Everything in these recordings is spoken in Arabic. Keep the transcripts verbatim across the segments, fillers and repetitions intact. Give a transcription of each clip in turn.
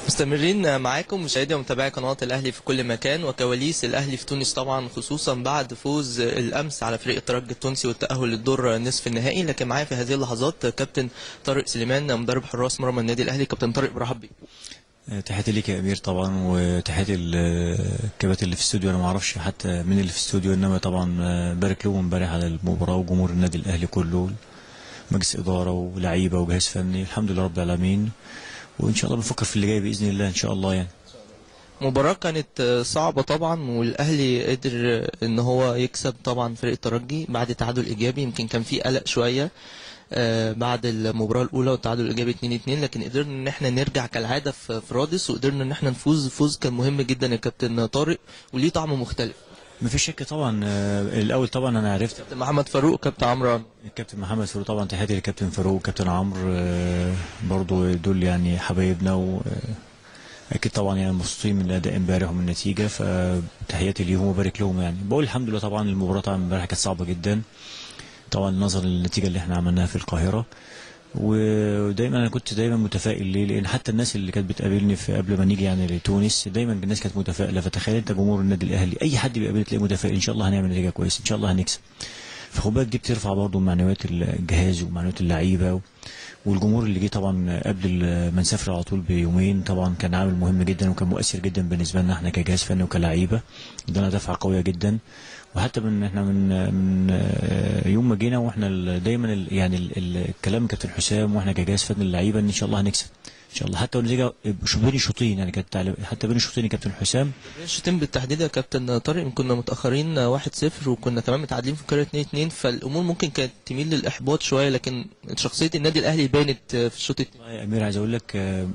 مستمرين معاكم مشاهدي ومتابعي قناة الأهلي في كل مكان، وكواليس الأهلي في تونس طبعا، خصوصا بعد فوز الأمس على فريق الترجي التونسي والتأهل للدور نصف النهائي. لكن معايا في هذه اللحظات كابتن طارق سليمان مدرب حراس مرمى النادي الأهلي. كابتن طارق برحب بيك. تحياتي ليك يا امير طبعا، وتحياتي الكباتن اللي في الاستوديو. انا ما اعرفش حتى مين اللي في الاستوديو، انما طبعا بارك لهم امبارح على المباراه وجمهور النادي الاهلي كله، مجلس اداره ولاعيبه وجهاز فني، الحمد لله رب العالمين. وان شاء الله بنفكر في اللي جاي باذن الله ان شاء الله. يعني مباراة كانت صعبة طبعا، والأهلي قدر ان هو يكسب طبعا فريق الترجي بعد تعادل ايجابي. يمكن كان في قلق شوية آه بعد المباراة الأولى والتعادل الإيجابي اتنين اتنين، لكن قدرنا إن احنا نرجع كالعادة في رادس، وقدرنا إن احنا نفوز. فوز كان مهم جدا يا كابتن طارق، وليه طعم مختلف. مفيش شك طبعا. آه الاول طبعا انا عرفت كابتن محمد فاروق، كابتن عمرو، الكابتن محمد فاروق طبعا، تحياتي للكابتن فاروق وكابتن عمرو، آه برضو دول يعني حبايبنا، و اكيد طبعا يعني مبسوطين من الاداء امبارح ومن النتيجه، فتحياتي ليهم وبارك لهم. يعني بقول الحمد لله. طبعا المباراه طبعا امبارح كانت صعبه جدا طبعا نظرا للنتيجه اللي احنا عملناها في القاهره، ودايما انا كنت دايما متفائل. ليه؟ لان حتى الناس اللي كانت بتقابلني في قبل ما نيجي يعني لتونس، دايما الناس كانت متفائله. فتخيل انت جمهور النادي الاهلي، اي حد بيقابلك تلاقيه متفائل، ان شاء الله هنعمل نتيجه كويسه، ان شاء الله هنكسب. فخد بالك دي بترفع برضه معنويات الجهاز ومعنويات اللعيبه، والجمهور اللي جه طبعا قبل ما نسافر على طول بيومين طبعا كان عامل مهم جدا وكان مؤثر جدا بالنسبه لنا احنا كجهاز فني وكلاعيبه. ادانا دفعه قويه جدا. وحتى من احنا من من يوم ما جينا واحنا دايما يعني الكلام كابتن حسام واحنا كجهاز فني اللعيبه ان شاء الله هنكسب ان شاء الله. حتى النتيجه بين شوطين يعني كانت حتى بين الشوطين يا كابتن حسام، بين الشوطين بالتحديد يا كابتن طارق. كنا متاخرين واحد صفر وكنا كمان متعادلين في القاهره اتنين اتنين، فالامور ممكن كانت تميل للاحباط شويه، لكن شخصيه النادي الاهلي بانت في الشوط الثاني. يا امير عايز اقول لك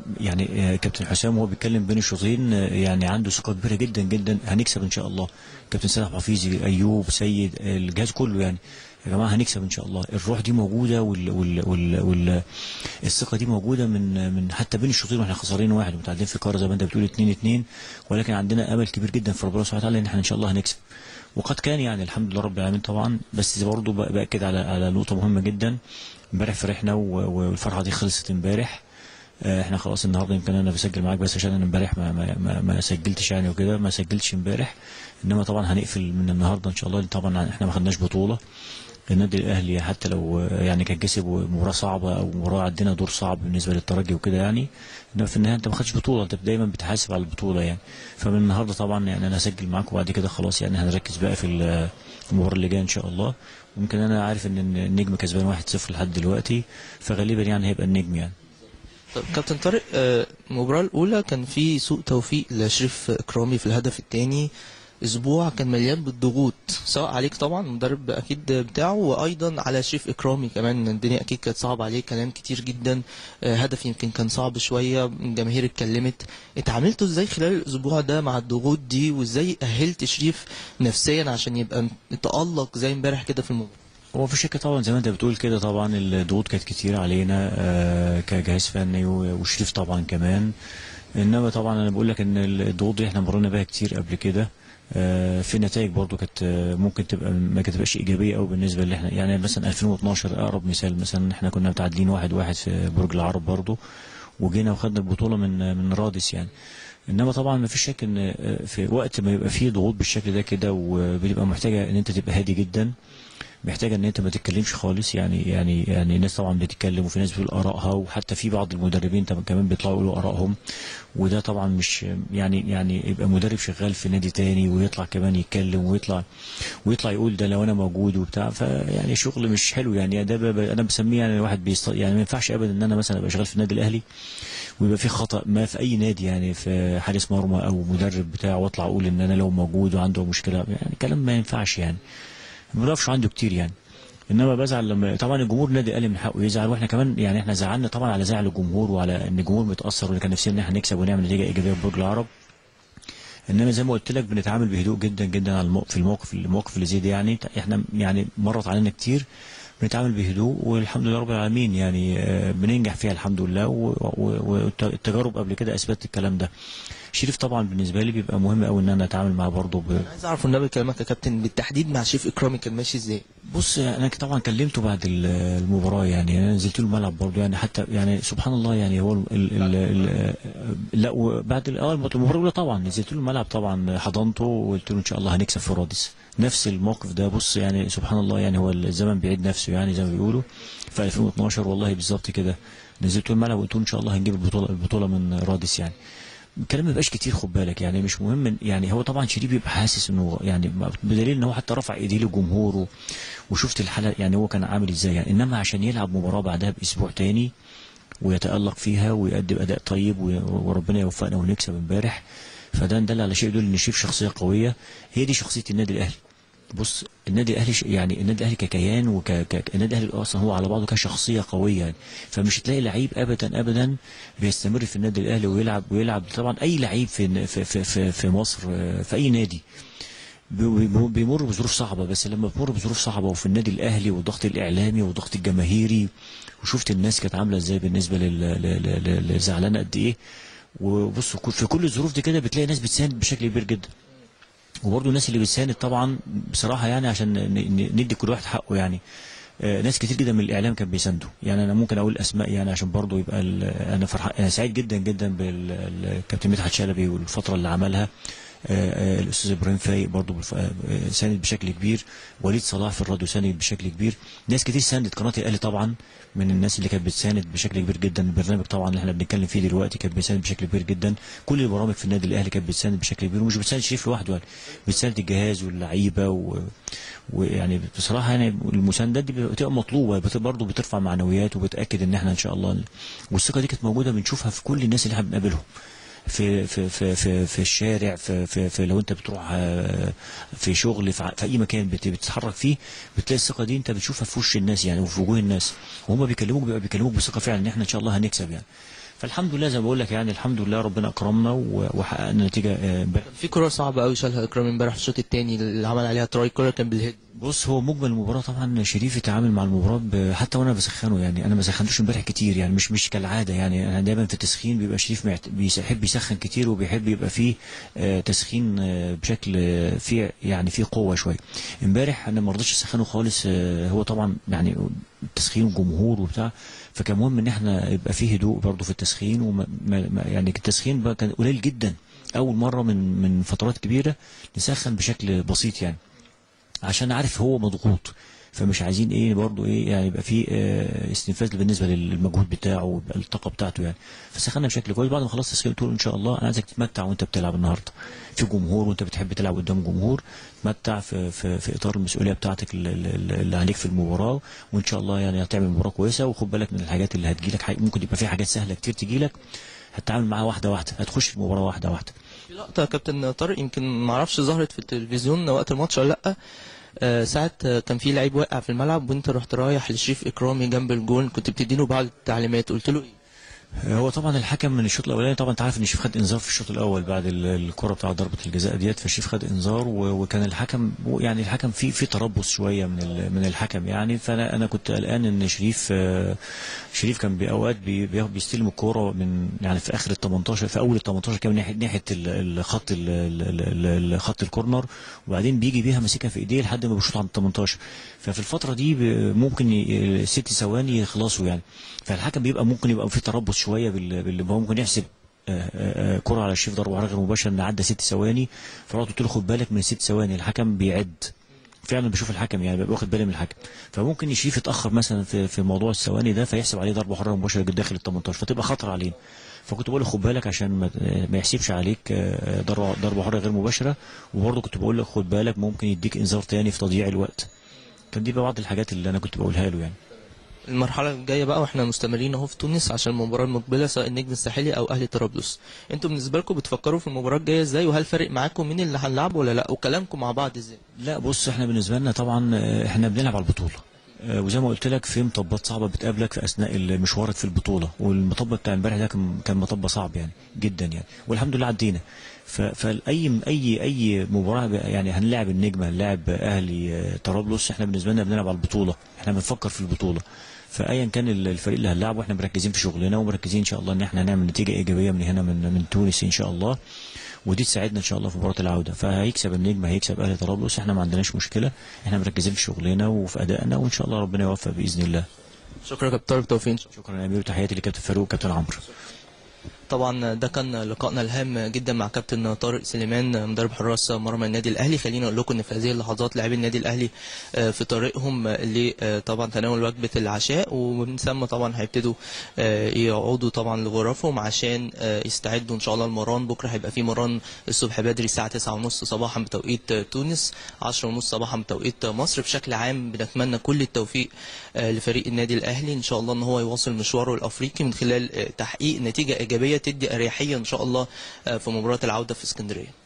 يعني كابتن حسام وهو بيتكلم بين الشوطين يعني عنده ثقه كبيره جدا جدا، هنكسب ان شاء الله. كابتن سيد حفيظي، ايوب، سيد، الجهاز كله يعني يا جماعه هنكسب ان شاء الله. الروح دي موجوده وال وال وال, وال الثقه دي موجوده من من حتى بين الشوطين واحنا خسرانين واحد ومتعادلين في القاهره زي ما انت بتقول اتنين اتنين، ولكن عندنا امل كبير جدا في ربنا سبحانه وتعالى ان احنا ان شاء الله هنكسب. وقد كان يعني الحمد لله رب العالمين طبعا. بس برضه باكد على على نقطه مهمه جدا. امبارح فرحنا والفرحه دي خلصت امبارح. احنا خلاص النهارده يمكن انا بسجل معاك بس عشان انا امبارح ما, ما, ما, ما سجلتش يعني وكده، ما سجلتش امبارح. انما طبعا هنقفل من النهارده ان شاء الله. طبعا احنا ما خدناش بطوله. النادي الاهلي حتى لو يعني كان كسب مباراه صعبه او مباراه عندنا دور صعب بالنسبه للترجي وكده يعني، انما في النهايه انت ما خدتش بطوله، انت دايما بتحاسب على البطوله يعني. فمن النهارده طبعا يعني انا هسجل معاك وبعد كده خلاص يعني هنركز بقى في المباراه اللي جايه ان شاء الله. ويمكن انا عارف ان النجم كسبان واحد صفر لحد دلوقتي، فغالبا يعني هيبقى النجم يعني. طب كابتن طارق، المباراه الاولى كان في سوء توفيق لشريف اكرامي في الهدف الثاني. اسبوع كان مليان بالضغوط، سواء عليك طبعا المدرب اكيد بتاعه، وايضا على شريف اكرامي كمان. الدنيا اكيد كانت صعبه عليه، كلام كتير جدا. هدف يمكن كان صعب شويه، الجماهير اتكلمت. اتعاملتوا ازاي خلال الاسبوع ده مع الضغوط دي، وازاي اهلت شريف نفسيا عشان يبقى تألق زي امبارح كده في المباراه؟ هو في شك طبعا زي ما انت بتقول كده، طبعا الضغوط كانت كتير علينا آه كجهاز فني وشريف طبعا كمان. انما طبعا انا بقول لك ان الضغوط دي احنا مرينا بيها كتير قبل كده. آه في نتائج برضو كانت ممكن تبقى ما تبقاش ايجابيه قوي بالنسبه اللي احنا يعني. مثلا ألفين واتناشر اقرب مثال، مثلا احنا كنا متعادلين واحد واحد في برج العرب برضو، وجينا وخدنا البطوله من من رادس يعني. انما طبعا ما فيش شك ان في وقت ما يبقى فيه ضغوط بالشكل ده كده، وبتبقى محتاجه ان انت تبقى هادي جدا، محتاجه ان انت ما تتكلمش خالص يعني. يعني يعني الناس طبعا بتتكلم وفي ناس بتقول ارائها، وحتى في بعض المدربين كمان بيطلعوا يقولوا ارائهم، وده طبعا مش يعني يعني يبقى مدرب شغال في نادي تاني ويطلع كمان يتكلم ويطلع ويطلع يقول ده لو انا موجود وبتاع، فيعني شغل مش حلو يعني. ده انا بسميه يعني الواحد بيست يعني ما ينفعش ابدا ان انا مثلا ابقى شغال في النادي الاهلي ويبقى في خطا ما في اي نادي يعني في حارس مرمى او مدرب بتاعه، واطلع اقول ان انا لو موجود وعنده مشكله يعني. كلام ما ينفعش يعني، ما بنقفش عنده كتير يعني. انما بزعل لما طبعا الجمهور النادي الاهلي من حقه يزعل، واحنا كمان يعني احنا زعلنا طبعا على زعل الجمهور وعلى ان الجمهور متاثر، واللي كان نفسنا ان احنا نكسب ونعمل نتيجه ايجابيه في برج العرب. انما زي ما قلت لك بنتعامل بهدوء جدا جدا على الموقف في الموقف المواقف اللي زي دي يعني. احنا يعني مرت علينا كتير، بنتعامل بهدوء والحمد لله رب العالمين يعني بننجح فيها الحمد لله، والتجارب قبل كده اثبتت الكلام ده. شريف طبعا بالنسبه لي بيبقى مهم قوي ان انا اتعامل معاه برضه ب... انا عايز اعرف النبي كلامك يا كابتن بالتحديد مع شريف اكرامي كان ماشي ازاي؟ بص انا طبعا كلمته بعد ال- المباراه، يعني انا نزلت له الملعب برضه، يعني حتى يعني سبحان الله يعني هو ال ال ال لا وبعد ال- اه المباراه الاولى طبعا نزلت له الملعب، طبعا حضنته وقلت له ان شاء الله هنكسب في رادس. نفس الموقف ده بص يعني سبحان الله، يعني هو الزمن بيعيد نفسه يعني زي ما بيقولوا. في ألفين واتناشر والله بالظبط كده نزلت له الملعب وقلت له ان شاء الله هنجيب البطوله البطوله من رادس يعني. الكلام ما بيبقاش كتير خد بالك، يعني مش مهم، يعني هو طبعا شريف بيبقى حاسس انه يعني بدليل ان هو حتى رفع ايديه للجمهور، وشفت الحلقه يعني هو كان عامل ازاي يعني. انما عشان يلعب مباراه بعدها باسبوع تاني ويتالق فيها ويقدم اداء طيب وربنا يوفقنا ونكسب امبارح، فده دل على شيء يدل ان شريف شخصيه قويه. هي دي شخصيه النادي الاهلي. بص النادي الاهلي يعني النادي الاهلي ككيان وك ك... النادي الاهلي اصلا هو على بعضه كشخصيه قويه يعني. فمش هتلاقي لعيب ابدا ابدا بيستمر في النادي الاهلي ويلعب ويلعب طبعا اي لعيب في في في في, في مصر في اي نادي بيمر بظروف صعبه، بس لما بيمر بظروف صعبه وفي النادي الاهلي والضغط الاعلامي والضغط الجماهيري، وشفت الناس كانت عامله ازاي بالنسبه للزعلانه قد ايه. وبص في كل الظروف دي كده بتلاقي ناس بتساند بشكل كبير جدا. وبرضه الناس اللي بتساند طبعا بصراحه يعني عشان ندي كل واحد حقه يعني. آه ناس كتير جدا من الاعلام كان بيساندوا، يعني انا ممكن اقول اسماء يعني عشان برضه يبقى انا فرحان، انا سعيد جدا جدا بالكابتن مدحت شلبي والفتره اللي عملها. آه آه الاستاذ ابراهيم فايق برضه ساند بشكل كبير، وليد صلاح في الراديو ساند بشكل كبير، ناس كتير ساندت. قناه الاهلي طبعا من الناس اللي كانت بتساند بشكل كبير جدا. البرنامج طبعا اللي احنا بنتكلم فيه دلوقتي كانت بتساند بشكل كبير جدا. كل البرامج في النادي الاهلي كانت بتساند بشكل كبير، ومش بتساند شريف لوحده يعني، بتساند الجهاز واللعيبه و... ويعني بصراحه يعني المساندات دي بتبقى مطلوبه، برضه بترفع معنويات وبتاكد ان احنا ان شاء الله. والثقه دي كانت موجوده بنشوفها في كل الناس اللي احنا بنقابلهم في في في في, في الشارع، في, في, في لو انت بتروح في شغل في, في اي مكان بتتحرك فيه، بتلاقي الثقه دي انت بتشوفها في وش الناس يعني وفي وجوه الناس، وهم بيكلموك بيبقى بيكلموك بثقه فعلا ان احنا ان شاء الله هنكسب يعني. فالحمد لله زي ما بقول لك يعني الحمد لله ربنا اكرمنا وحققنا نتيجه امبارح. في كره صعبه قوي شالها اكرامي امبارح في الشوط الثاني اللي عمل عليها تراي، كره كان بالهيد. بص هو مجمل المباراه طبعا شريف اتعامل مع المباراه حتى وانا بسخنه، يعني انا ما سخنتوش امبارح كتير يعني، مش مش كالعاده يعني. انا دايما في التسخين بيبقى شريف بيحب يسخن كتير وبيحب يبقى فيه آه تسخين آه بشكل آه فيه يعني فيه قوه شويه. امبارح انا ما رضيتش اسخنه خالص. آه هو طبعا يعني تسخين جمهور وبتاع، فكان مهم ان احنا يبقى فيه هدوء برضه في التسخين. وما يعني التسخين بقى كان قليل جدا، اول مره من من فترات كبيره نسخن بشكل بسيط يعني، عشان عارف هو مضغوط، فمش عايزين ايه برضه ايه يعني يبقى في اه استنفاذ بالنسبه للمجهود بتاعه والطاقه بتاعته يعني. فسخنا بشكل كويس. بعد ما خلصت تسخين قلت له ان شاء الله انا عايزك تتمتع وانت بتلعب النهارده في جمهور، وانت بتحب تلعب قدام جمهور، تمتع في في, في اطار المسؤوليه بتاعتك اللي عليك في المباراه، وان شاء الله يعني هتعمل مباراه كويسه. وخد بالك من الحاجات اللي هتجيلك، ممكن يبقى في حاجات سهله كتير تجيلك، هتتعامل معاها واحده واحده، هتخش في المباراه واحده واحده. في لقطه يا كابتن طارق يمكن ما اعرفش ظهرت في التلفزيون وقت الماتش ولا لا، آه ساعة آه كان في لعيب واقع في الملعب وانت رحت رايح لشريف اكرامي جنب الجون، كنت بتديله بعض التعليمات، قلت له ايه؟ هو طبعا الحكم من الشوط الاولاني طبعا انت عارف ان شريف خد انذار في الشوط الاول بعد الكره بتاع ضربه الجزاء ديت، فشريف خد انذار وكان الحكم يعني الحكم في في تربص شويه من من الحكم يعني. فانا انا كنت قلقان ان شريف شريف كان باوقات بيستلم الكوره من يعني في اخر ال تمنتاشر، في اول ال تمنتاشر كمان ناحيه ناحيه الخط خط الكورنر، وبعدين بيجي بيها ماسكها في ايديه لحد ما بيشوط عند ال تمنتاشر. ففي الفتره دي ممكن ست ثواني يخلصوا يعني، فالحكم بيبقى ممكن يبقى في تربص شويه باللي هو ممكن يحسب كره على شريف ضربه غير مباشره ان عدى ست ثواني. فرحت قلت له خد بالك من ست ثواني، الحكم بيعد فعلا، بشوف الحكم يعني بيبقى واخد بالي من الحكم، فممكن شريف يتاخر مثلا في في موضوع الثواني ده فيحسب عليه ضربه حره مباشره داخل ال تمنتاشر فتبقى خطر علينا. فكنت بقول له خد بالك عشان ما يحسبش عليك ضربه ضربه حره غير مباشره، وبرضه كنت بقول له خد بالك ممكن يديك انذار تاني في تضييع الوقت. كان دي بعض الحاجات اللي انا كنت بقولها له يعني. المرحله الجايه بقى واحنا مستمرين اهو في تونس عشان المباراه المقبله سواء النجم الساحلي او اهلي طرابلس، انتوا بالنسبه لكم بتفكروا في المباراه الجايه ازاي؟ وهل فارق معاكم مين اللي هنلعبه ولا لا؟ وكلامكم مع بعض ازاي؟ لا بص احنا بالنسبه لنا طبعا احنا بنلعب على البطوله، وزي ما قلت لك في مطبات صعبه بتقابلك في اثناء مشوارك في البطوله، والمطب بتاع امبارح ده كان كان مطب صعب يعني جدا يعني، والحمد لله عدينا. فاي اي اي مباراه يعني هنلاعب النجم هنلاعب اهلي طرابلس، احنا بالنسبه لنا بنلعب على البطوله، احنا بنفكر في البطوله. فايا كان الفريق اللي هنلعبه احنا مركزين في شغلنا ومركزين ان شاء الله ان احنا هنعمل نتيجه ايجابيه من هنا من من تونس ان شاء الله، ودي تساعدنا ان شاء الله في مباراه العوده. فهيكسب النجم، هيكسب اهلي طرابلس، احنا ما عندناش مشكله، احنا مركزين في شغلنا وفي ادائنا وان شاء الله ربنا يوفق باذن الله. شكرا يا كابتن طارق، توفيق. شكرا يا امير، وتحياتي لكابتن فاروق وكابتن عمرو. طبعا ده كان لقائنا الهام جدا مع كابتن طارق سليمان مدرب حراس مرمى النادي الاهلي. خليني اقول لكم ان في هذه اللحظات لاعبي النادي الاهلي في طريقهم ل طبعا تناول وجبه العشاء، ومن ثم طبعا هيبتدوا يقعدوا طبعا لغرفهم عشان يستعدوا ان شاء الله المران. بكره هيبقى في مران الصبح بدري الساعه تسعة ونص صباحا بتوقيت تونس، عشرة ونص صباحا بتوقيت مصر. بشكل عام بنتمنى كل التوفيق لفريق النادي الاهلي ان شاء الله ان هو يواصل مشواره الافريقي من خلال تحقيق نتيجه ايجابيه تدي اريحيه ان شاء الله في مباراه العوده في اسكندريه.